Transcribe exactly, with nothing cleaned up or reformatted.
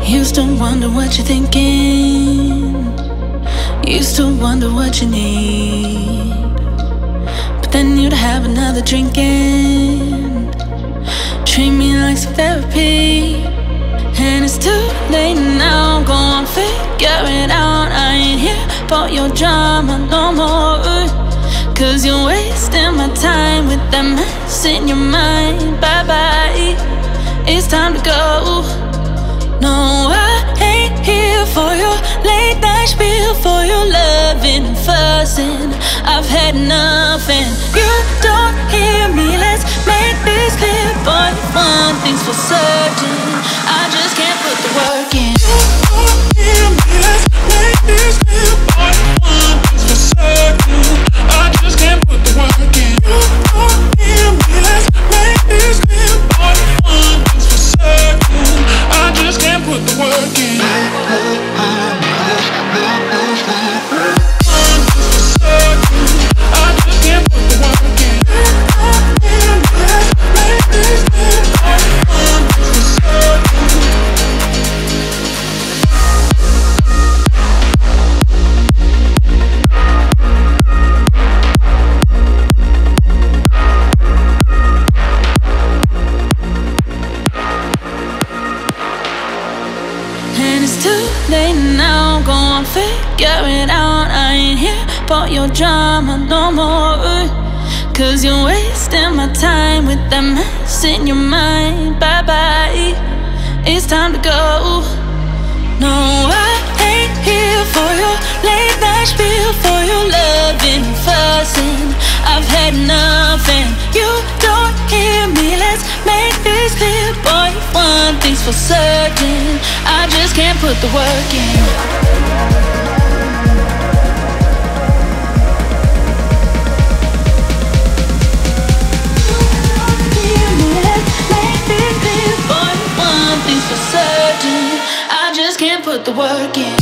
Used to wonder what you're thinking. Used to wonder what you need. But then you'd have another drink and treat me like some therapy. And it's too late now, go on, figure it out. I ain't here for your drama no more, cause you're wasting my time with that mess in your mind. Bye bye, it's time to go. No, I ain't here for your late night spiel, for your loving and fussing. I've had enough and you don't hear me. Let's make this clear, boy. One thing's for certain, I just can't put the work in. You don't hear me. Let's make this clear, boy. One thing's for certain, I just can't put the work in. You don't hear me. Let's make this clear, boy. One thing's for certain, I just can't put the work in. Figure it out, I ain't here for your drama no more, cause you're wasting my time with that mess in your mind. Bye bye, it's time to go. No, I ain't here for your late night spiel, for your loving and fussing. I've had enough and you don't hear me. Let's make this clear, boy. One thing's for certain, I just can't put the work in. For certain, I just can't put the work in.